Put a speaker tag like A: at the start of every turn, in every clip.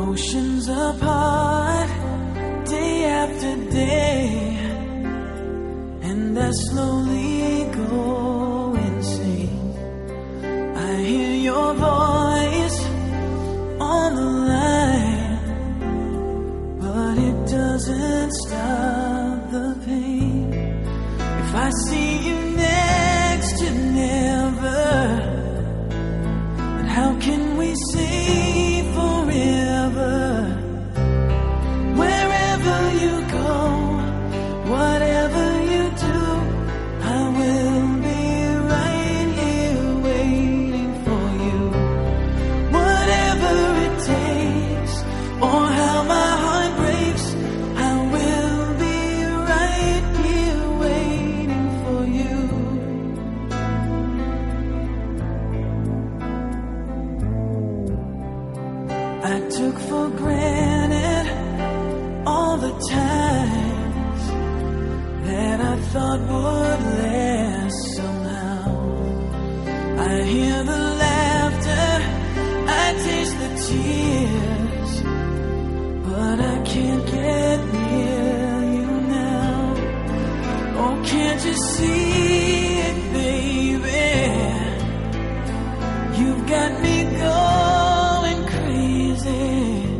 A: Oceans apart, day after day, and I slowly go insane. I hear your voice on the line, but it doesn't stop the pain. If I see you next to never, then how can we say forever? Wherever you go, whatever you do, I will be right here waiting for you. Whatever it takes, or how my heart breaks, I will be right here waiting for you. I took for granted all the times that I thought would last somehow. I hear the laughter, I taste the tears, but I can't get near you now. Oh, can't you see it, baby? You've got me going crazy.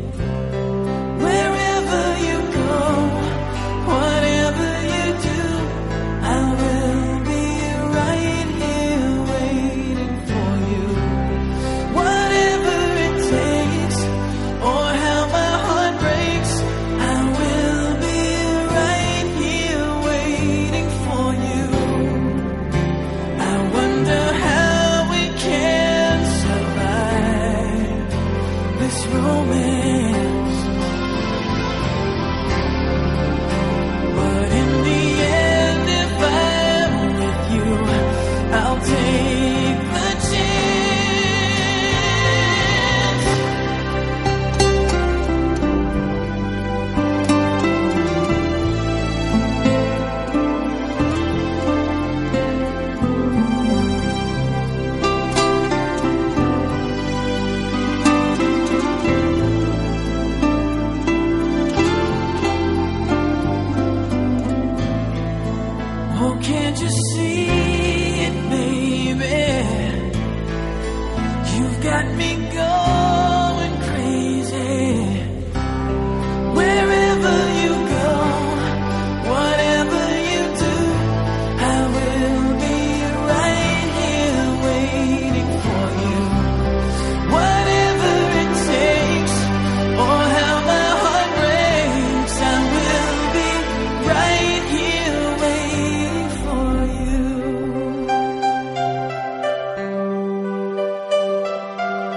A: Wherever you go, whatever you do, I will be right here waiting for you. Whatever it takes, or how my heart breaks, I will be right here waiting for you. I wonder how we can survive this romance, but in the end, if I'm with you, I'll take the chance. Oh, can't you see it, baby? You've got me going crazy. Wherever you go, whatever you do, I will be right here waiting for you. Whatever it takes, or how my heart breaks, I will be right here waiting for you.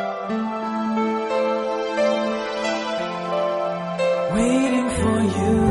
A: Waiting for you.